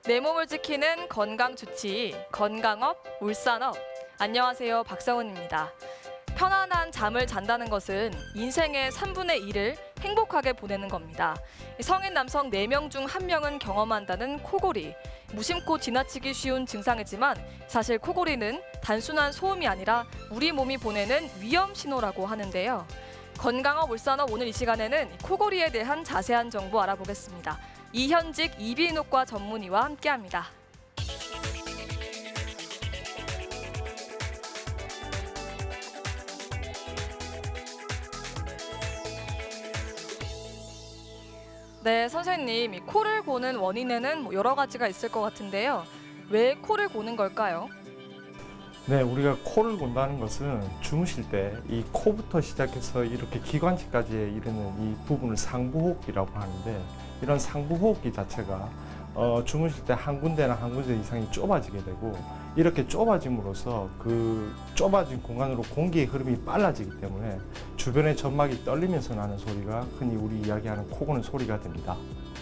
내 몸을 지키는 건강 주치, 건강업, 울산업. 안녕하세요, 박성은입니다. 편안한 잠을 잔다는 것은 인생의 3분의 1을 행복하게 보내는 겁니다. 성인 남성 4명 중 1명은 경험한다는 코골이. 무심코 지나치기 쉬운 증상이지만 사실 코골이는 단순한 소음이 아니라 우리 몸이 보내는 위험 신호라고 하는데요. 건강업, 울산업 오늘 이 시간에는 코골이에 대한 자세한 정보 알아보겠습니다. 이현직 이비인후과 전문의와 함께합니다. 네, 선생님, 이 코를 고는 원인에는 여러 가지가 있을 것 같은데요. 왜 코를 고는 걸까요? 네, 우리가 코를 곤다는 것은 주무실 때 이 코부터 시작해서 이렇게 기관지까지 이르는 이 부분을 상부호흡기라고 하는데, 이런 상부호흡기 자체가 주무실 때 한 군데나 한 군데 이상이 좁아지게 되고, 이렇게 좁아짐으로써 그 좁아진 공간으로 공기의 흐름이 빨라지기 때문에 주변의 점막이 떨리면서 나는 소리가 흔히 우리 이야기하는 코 고는 소리가 됩니다.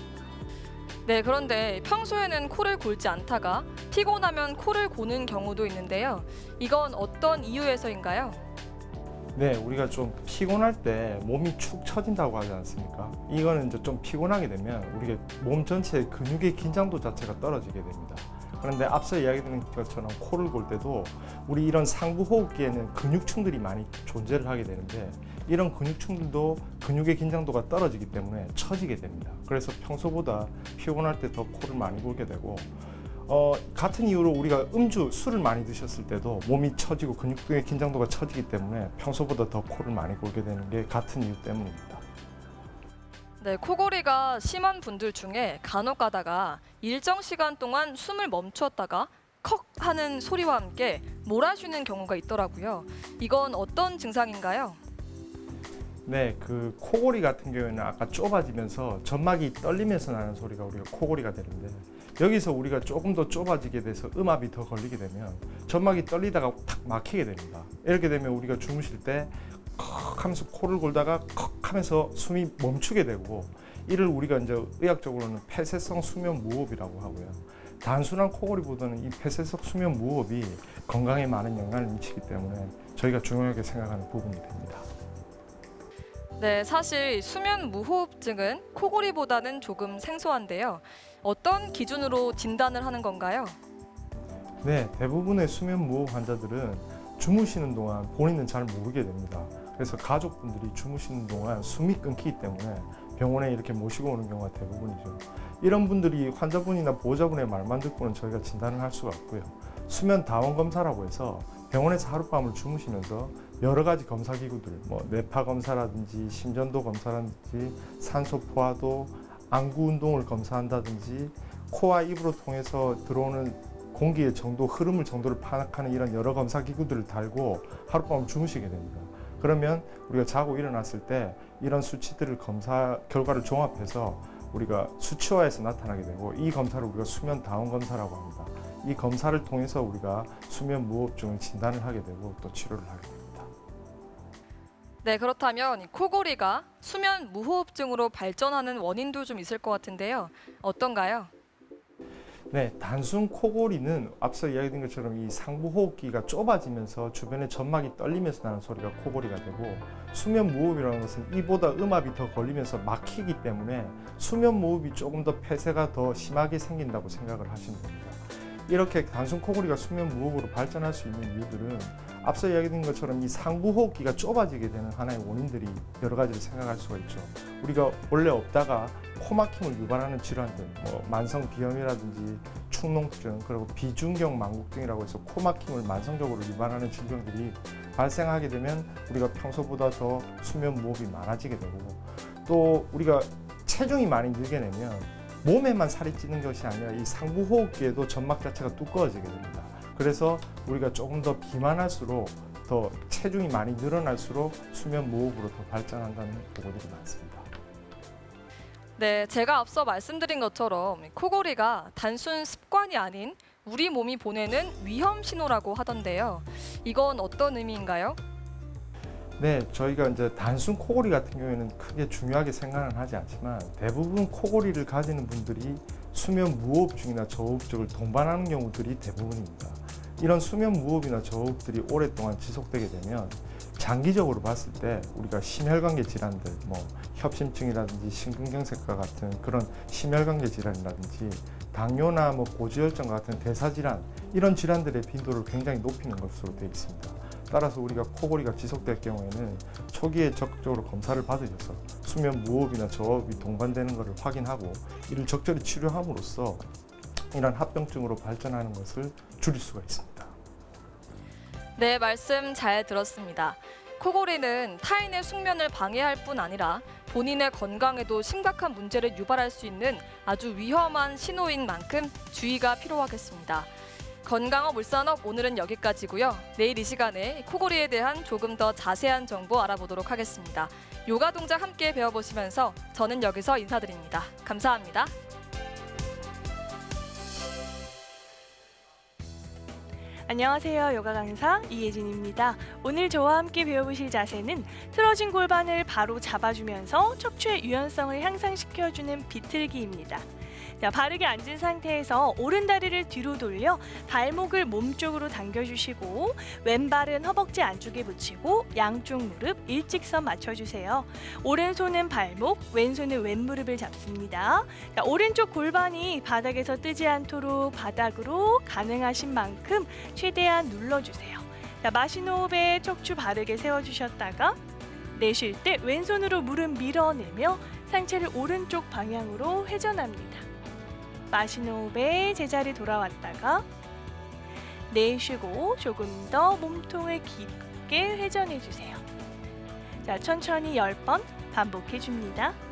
네, 그런데 평소에는 코를 골지 않다가 피곤하면 코를 고는 경우도 있는데요. 이건 어떤 이유에서인가요? 네, 우리가 좀 피곤할 때 몸이 축 처진다고 하지 않습니까? 이거는 이제 좀 피곤하게 되면 우리가 몸 전체의 근육의 긴장도 자체가 떨어지게 됩니다. 그런데 앞서 이야기드린 것처럼 코를 골 때도 우리 이런 상부 호흡기에는 근육층들이 많이 존재를 하게 되는데, 이런 근육층들도 근육의 긴장도가 떨어지기 때문에 처지게 됩니다. 그래서 평소보다 피곤할 때 더 코를 많이 골게 되고, 같은 이유로 우리가 술을 많이 드셨을 때도 몸이 처지고 근육의 긴장도가 처지기 때문에 평소보다 더 코를 많이 골게 되는 게 같은 이유 때문입니다. 네, 코골이가 심한 분들 중에 간혹 가다가 일정 시간 동안 숨을 멈추었다가 컥 하는 소리와 함께 몰아쉬는 경우가 있더라고요. 이건 어떤 증상인가요? 네, 그 코골이 같은 경우에는 아까 좁아지면서 점막이 떨리면서 나는 소리가 우리가 코골이가 되는데, 여기서 우리가 조금 더 좁아지게 돼서 음압이 더 걸리게 되면 점막이 떨리다가 탁 막히게 됩니다. 이렇게 되면 우리가 주무실 때 컥 하면서 코를 골다가 컥 하면서 숨이 멈추게 되고, 이를 우리가 이제 의학적으로는 폐쇄성 수면 무호흡이라고 하고요. 단순한 코골이보다는 이 폐쇄성 수면 무호흡이 건강에 많은 영향을 미치기 때문에 저희가 중요하게 생각하는 부분이 됩니다. 네, 사실 수면 무호흡증은 코골이보다는 조금 생소한데요. 어떤 기준으로 진단을 하는 건가요? 네, 대부분의 수면 무호흡 환자들은 주무시는 동안 본인은 잘 모르게 됩니다. 그래서 가족분들이 주무시는 동안 숨이 끊기기 때문에 병원에 이렇게 모시고 오는 경우가 대부분이죠. 이런 분들이 환자분이나 보호자분의 말만 듣고는 저희가 진단을 할 수가 없고요. 수면 다원 검사라고 해서 병원에서 하룻밤을 주무시면서 여러 가지 검사 기구들, 뇌파 검사라든지 심전도 검사라든지 산소 포화도, 안구 운동을 검사한다든지 코와 입으로 통해서 들어오는 공기의 정도, 흐름을 정도를 파악하는 이런 여러 검사 기구들을 달고 하룻밤을 주무시게 됩니다. 그러면 우리가 자고 일어났을 때 이런 수치들을 검사 결과를 종합해서 우리가 수치화해서 나타나게 되고, 이 검사를 우리가 수면 다원 검사라고 합니다. 이 검사를 통해서 우리가 수면 무호흡증을 진단을 하게 되고 또 치료를 하게 됩니다. 네, 그렇다면 코골이가 수면 무호흡증으로 발전하는 원인도 좀 있을 것 같은데요. 어떤가요? 네, 단순 코골이는 앞서 이야기된 것처럼 이 상부 호흡기가 좁아지면서 주변의 점막이 떨리면서 나는 소리가 코골이가 되고, 수면 무호흡이라는 것은 이보다 음압이 더 걸리면서 막히기 때문에 수면 무호흡이 조금 더 폐쇄가 더 심하게 생긴다고 생각을 하시면 됩니다. 이렇게 단순 코골이가 수면 무호흡으로 발전할 수 있는 이유들은 앞서 이야기된 것처럼 이 상부 호흡기가 좁아지게 되는 하나의 원인들이 여러 가지를 생각할 수가 있죠. 우리가 원래 없다가 코막힘을 유발하는 질환들, 만성 비염이라든지 축농증, 그리고 비중경 망곡증이라고 해서 코막힘을 만성적으로 유발하는 질병들이 발생하게 되면 우리가 평소보다 더 수면 무호흡이 많아지게 되고, 또 우리가 체중이 많이 늘게 되면 몸에만 살이 찌는 것이 아니라 이 상부 호흡기에도 점막 자체가 두꺼워지게 됩니다. 그래서 우리가 조금 더 비만할수록 더 체중이 많이 늘어날수록 수면 무호흡으로 더 발전한다는 보고들이 많습니다. 네, 제가 앞서 말씀드린 것처럼 코골이가 단순 습관이 아닌 우리 몸이 보내는 위험 신호라고 하던데요. 이건 어떤 의미인가요? 네, 저희가 이제 단순 코골이 같은 경우에는 크게 중요하게 생각은 하지 않지만 대부분 코골이를 가지는 분들이 수면 무호흡증이나 저호흡증을 동반하는 경우들이 대부분입니다. 이런 수면 무호흡이나 저호흡들이 오랫동안 지속되게 되면 장기적으로 봤을 때 우리가 심혈관계 질환들, 뭐 협심증이라든지 심근경색과 같은 그런 심혈관계 질환이라든지 당뇨나 뭐 고지혈증 같은 대사질환, 이런 질환들의 빈도를 굉장히 높이는 것으로 되어 있습니다. 따라서 우리가 코골이가 지속될 경우에는 초기에 적극적으로 검사를 받으셔서 수면 무호흡이나 저호흡이 동반되는 것을 확인하고 이를 적절히 치료함으로써 이런 합병증으로 발전하는 것을 줄일 수가 있습니다. 네, 말씀 잘 들었습니다. 코골이는 타인의 숙면을 방해할 뿐 아니라 본인의 건강에도 심각한 문제를 유발할 수 있는 아주 위험한 신호인 만큼 주의가 필요하겠습니다. 건강업 울산업 오늘은 여기까지고요. 내일 이 시간에 코골이에 대한 조금 더 자세한 정보 알아보도록 하겠습니다. 요가 동작 함께 배워보시면서 저는 여기서 인사드립니다. 감사합니다. 안녕하세요. 요가 강사 이예진입니다. 오늘 저와 함께 배워보실 자세는 틀어진 골반을 바로 잡아주면서 척추의 유연성을 향상시켜주는 비틀기입니다. 자, 바르게 앉은 상태에서 오른 다리를 뒤로 돌려 발목을 몸쪽으로 당겨주시고 왼발은 허벅지 안쪽에 붙이고 양쪽 무릎 일직선 맞춰주세요. 오른손은 발목, 왼손은 왼무릎을 잡습니다. 자, 오른쪽 골반이 바닥에서 뜨지 않도록 바닥으로 가능하신 만큼 최대한 눌러주세요. 자, 마신 호흡에 척추 바르게 세워주셨다가 내쉴 때 왼손으로 무릎 밀어내며 상체를 오른쪽 방향으로 회전합니다. 마신 호흡에 제자리 돌아왔다가 내쉬고 조금 더 몸통을 깊게 회전해 주세요. 자, 천천히 10번 반복해 줍니다.